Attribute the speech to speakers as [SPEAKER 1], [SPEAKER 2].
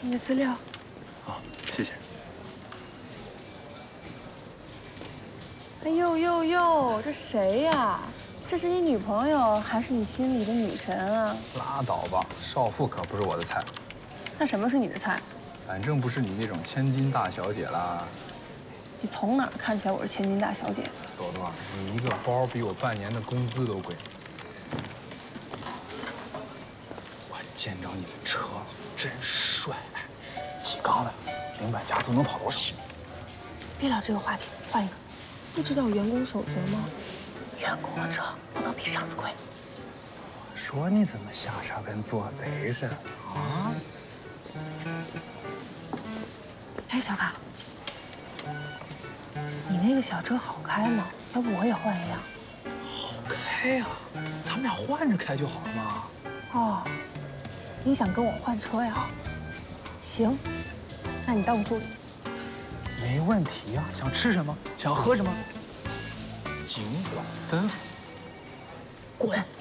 [SPEAKER 1] 你的资料。
[SPEAKER 2] 好，谢谢。
[SPEAKER 1] 哎呦呦呦，这谁呀？这是你女朋友还是你心里的女神啊？
[SPEAKER 2] 拉倒吧，少妇可不是我的菜。
[SPEAKER 1] 那什么是你的菜？
[SPEAKER 2] 反正不是你那种千金大小姐啦。
[SPEAKER 1] 你从哪儿看出来我是千金大小姐？
[SPEAKER 2] 朵朵，你一个包比我半年的工资都贵。我见着你的车了，真帅！几缸的，0-100加速能跑多少？
[SPEAKER 1] 别聊这个话题，换一个。不知道员工守则吗？员工的车不能比上司贵。
[SPEAKER 2] 我说你怎么下车跟做贼似的啊？
[SPEAKER 1] 哎，小卡，你那个小车好开吗？要不我也换一辆。
[SPEAKER 2] 好开呀，咱们俩换着开就好了嘛。
[SPEAKER 1] 哦，你想跟我换车呀？行，那你当我助理。
[SPEAKER 2] 没问题啊，想吃什么，想喝什么，尽管吩咐。滚。